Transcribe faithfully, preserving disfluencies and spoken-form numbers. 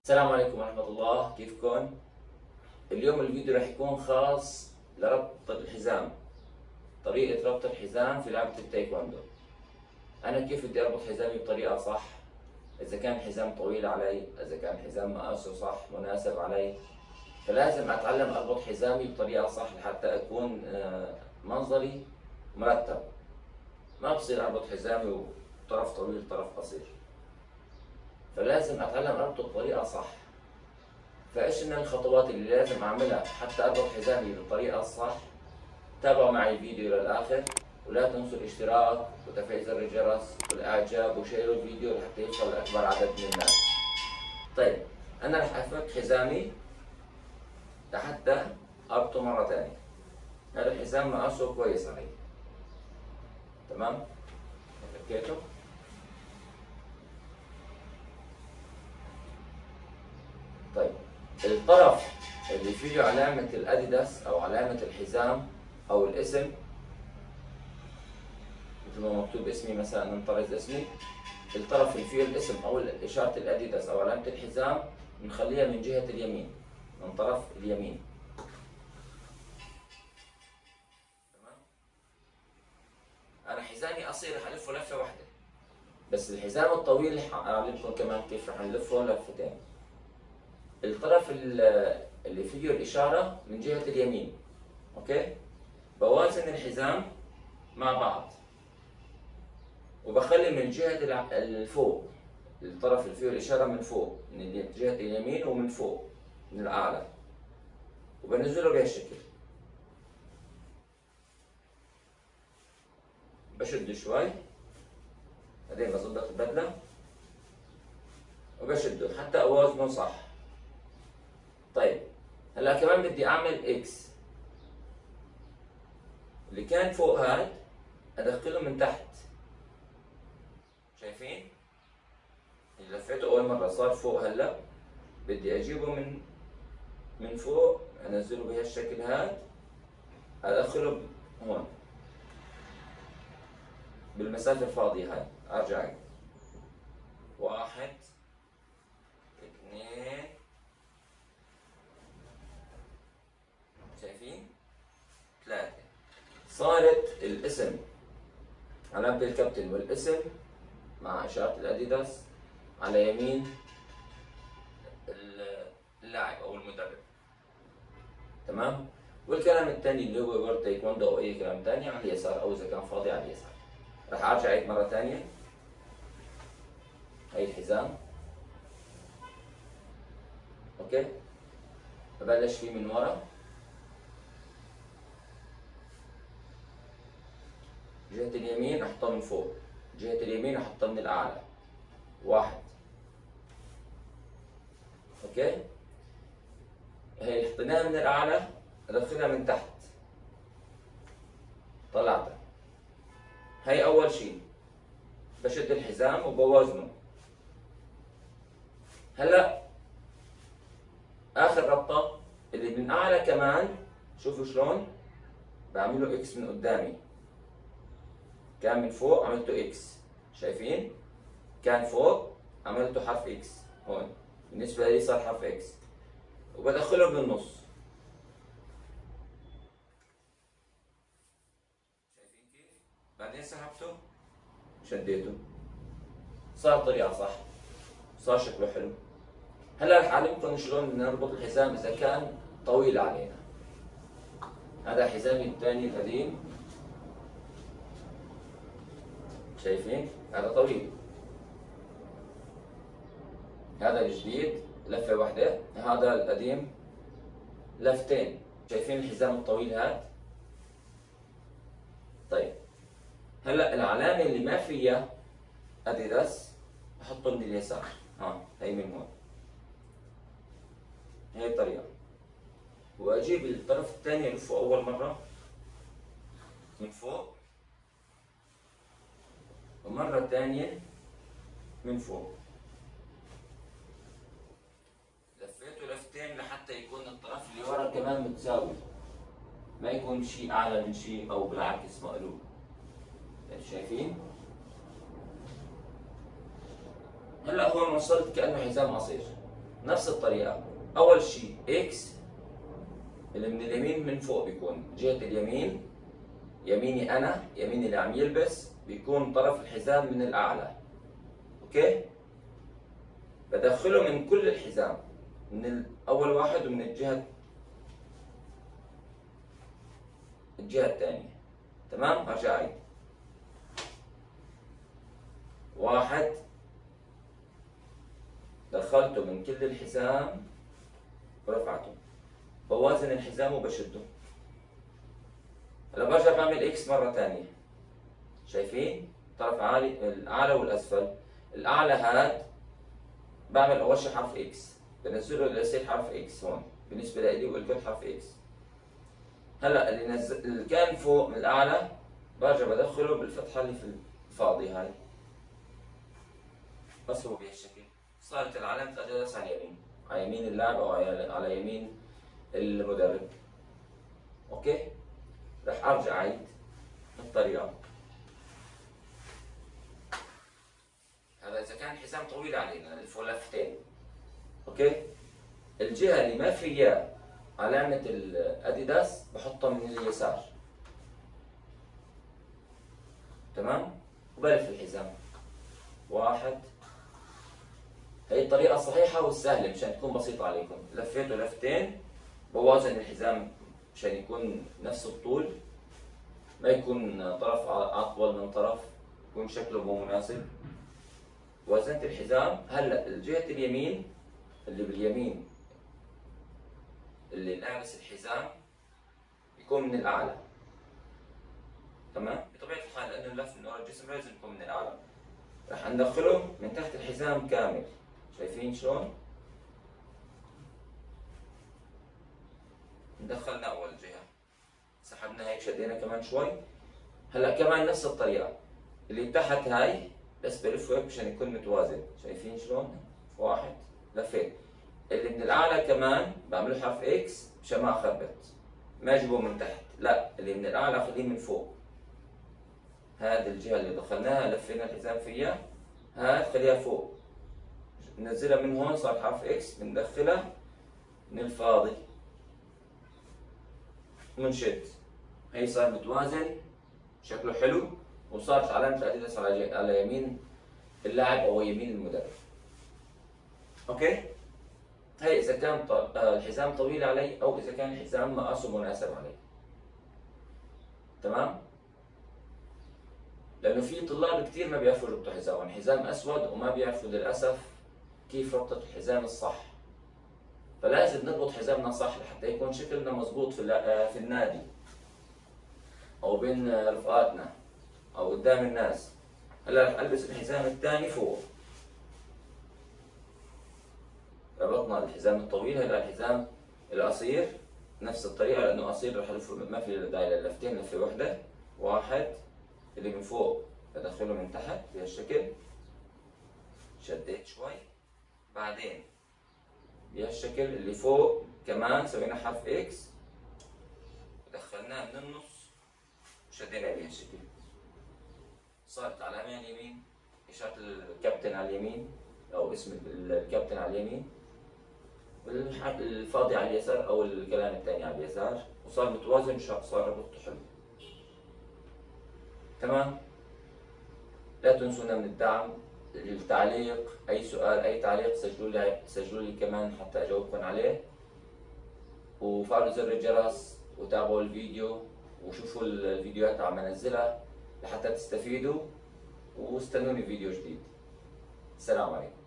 السلام عليكم ورحمة الله، كيفكم؟ اليوم الفيديو راح يكون خاص لربط الحزام، طريقة ربط الحزام في لعبة التايكوندو. أنا كيف بدي أربط حزامي بطريقة صح؟ إذا كان الحزام طويل علي، إذا كان الحزام مقاسه صح مناسب علي، فلازم أتعلم أربط حزامي بطريقة صح لحتى أكون منظري مرتب. ما بصير أربط حزامي وطرف طويل طرف قصير، فلازم أتعلم أربطه بطريقة صح. فايش من الخطوات اللي لازم اعملها حتى اربط حزامي بالطريقه الصح؟ تابعوا معي الفيديو للاخر، ولا تنسوا الاشتراك وتفعيل زر الجرس والاعجاب وشيروا الفيديو لحتى يوصل لاكبر عدد من الناس. طيب انا رح افك حزامي لحتى اربطه مره ثانيه. هذا الحزام مقاسه كويس علي، تمام؟ فكيته. طيب الطرف اللي فيه علامة الأديداس أو علامة الحزام أو الاسم، مثل ما مكتوب اسمي مثلا ننطرز اسمي، الطرف اللي فيه الاسم أو إشارة الأديداس أو علامة الحزام بنخليها من جهة اليمين، من طرف اليمين. تمام؟ أنا حزامي قصير رح ألفه لفة واحدة، بس الحزام الطويل رح أعلمكم كمان كيف رح نلفه لفتين. الطرف اللي فيه الإشارة من جهة اليمين، أوكي؟ بوازن الحزام مع بعض وبخلي من جهة الفوق، الطرف اللي فيه الإشارة من فوق، من جهة اليمين ومن فوق من الأعلى، وبنزله بهالشكل. بشد شوي، بعدين بظبط البدلة وبشده حتى أوازنه صح. طيب هلا كمان بدي أعمل إكس، اللي كان فوق هاد أدخله من تحت، شايفين؟ اللي لفيته أول مرة صار فوق، هلا بدي أجيبه من من فوق، أنزله بهالشكل هاد، أدخله هون بالمسافة الفاضية هاي، أرجع واحد اثنين، شايفين؟ ثلاثة. صارت الاسم، علامة الكابتن والاسم مع إشارة الأديداس على يمين اللاعب أو المدرب، تمام؟ والكلام الثاني اللي هو وورد تايكوندو أو أي كلام ثاني على اليسار، أو إذا كان فاضي على اليسار. رح أرجع عيد مرة ثانية. هاي الحزام، أوكي؟ ببلش فيه من ورا، جهة اليمين أحطها من فوق، جهة اليمين أحطها من الأعلى، واحد، أوكي؟ هي اللي حطيناها من الأعلى أدخلها من تحت، طلعتها. هي أول شيء، بشد الحزام وبوازنه. هلا آخر ربطة اللي من أعلى كمان، شوفوا شلون بعمله إكس من قدامي. كان من فوق عملته إكس، شايفين؟ كان فوق عملته حرف إكس هون، بالنسبة لي صار حرف إكس، وبدخله بالنص. شايفين كيف؟ بعدين سحبته، شديته، صار طريقة صح، صار شكله حلو. هلا رح أعلمكم شلون نربط الحزام إذا كان طويل علينا. هذا حزامي الثاني القديم، شايفين؟ هذا طويل. هذا الجديد لفة واحدة، هذا القديم لفتين. شايفين الحزام الطويل هاد؟ طيب هلا العلامة اللي ما فيها أديداس بحطه من اليسار، ها هي من هون، هي الطريقة. وأجيب الطرف الثاني ألفه أول مرة من فوق، ومرة ثانية من فوق. لفيته لفتين لحتى يكون الطرف اللي ورا كمان متساوي، ما يكون شيء أعلى من شيء أو بالعكس مقلوب. شايفين؟ هلا هون وصلت كأنه حزام قصير، نفس الطريقة. أول شيء إكس اللي من اليمين من فوق بيكون جهة اليمين، يميني أنا، يمين اللي عم يلبس، بيكون طرف الحزام من الأعلى. أوكي؟ بدخله من كل الحزام، من أول واحد ومن الجهة الجهة الثانية. تمام؟ أرجع أعيد. واحد، دخلته من كل الحزام ورفعته، بوازن الحزام وبشده. هلا برجع بعمل اكس مرة ثانية. شايفين؟ طرف عالي، الأعلى والأسفل. الأعلى هاد بعمل أول شيء حرف اكس، بنزله ليصير حرف اكس هون، بالنسبة لإلي والكل حرف اكس. هلا اللي نزل اللي كان فوق من الأعلى برجع بدخله بالفتحة اللي في الفاضي هاي. بس هو بهالشكل صارت العلامة أديداس على اليمين، على يمين اللاعب أو على يمين المدرب. أوكي؟ رح أرجع أعيد الطريقة. هذا إذا كان حزام طويل علينا نلفه لفتين. أوكي؟ الجهة اللي ما فيها علامة الأديداس بحطها من اليسار. تمام؟ وبلف الحزام. واحد. هي الطريقة الصحيحة والسهلة مشان تكون بسيطة عليكم. لفيته لفتين، بوازن الحزام مشان يكون نفس الطول، ما يكون طرف أطول من طرف، يكون شكله مو مناسب. وزنت الحزام. هلا الجهة اليمين اللي باليمين اللي لابس الحزام يكون من الأعلى. تمام؟ بطبيعة الحال لأنه اللف من ورا الجسم لازم يكون من الأعلى. رح ندخله من تحت الحزام كامل. شايفين شلون؟ دخلنا أول جهة، سحبنا هيك، شدينا كمان شوي. هلا كمان نفس الطريقة، اللي تحت هاي بس بلفه هيك مشان يكون متوازن. شايفين شلون؟ واحد، لفيت. اللي من الأعلى كمان بعمله حرف إكس مشان ما أخربط، ما أجيبه من تحت، لا اللي من الأعلى أخليه من فوق. هذه الجهة اللي دخلناها لفينا الحزام فيها، هاد خليها فوق، ننزلها من هون صار حرف إكس، بندخلها من الفاضي ونشد. هي صار متوازن، شكله حلو، وصارت علامة الأديداس على على يمين اللاعب أو يمين المدرب. أوكي؟ هي إذا كان الحزام طويل علي أو إذا كان الحزام مقاسه مناسب علي. تمام؟ لأنه في طلاب كثير ما بيعرفوا يربطوا حزامهم، حزام أسود وما بيعرفوا للأسف كيف ربطة الحزام الصح. فلازم نربط حزامنا صح لحتى يكون شكلنا مضبوط في في النادي أو بين رفقاتنا أو قدام الناس. هلا رح ألبس الحزام الثاني فوق. ربطنا الحزام الطويل، هلا الحزام القصير نفس الطريقة، لأنه قصير رح ألفه، ما في داعي للفتين، لفة وحدة. واحد، اللي من فوق بدخله من تحت بهالشكل، شديت شوي، بعدين بهالشكل اللي فوق كمان سوينا حرف اكس، دخلناه من النص وشديناه بهالشكل. صارت علامة اليمين، إشارة الكابتن على اليمين أو اسم الكابتن على اليمين، والفاضي على اليسار أو الكلام الثاني على اليسار، وصار متوازن، صار ربطه حلو. تمام؟ لا تنسونا من الدعم، التعليق، أي سؤال أي تعليق سجلوا لي سجلوا لي كمان حتى أجاوبكم عليه، وفعلوا زر الجرس وتابعوا الفيديو وشوفوا الفيديوهات عم انزلها لحتى تستفيدوا، واستنوني فيديو جديد. السلام عليكم.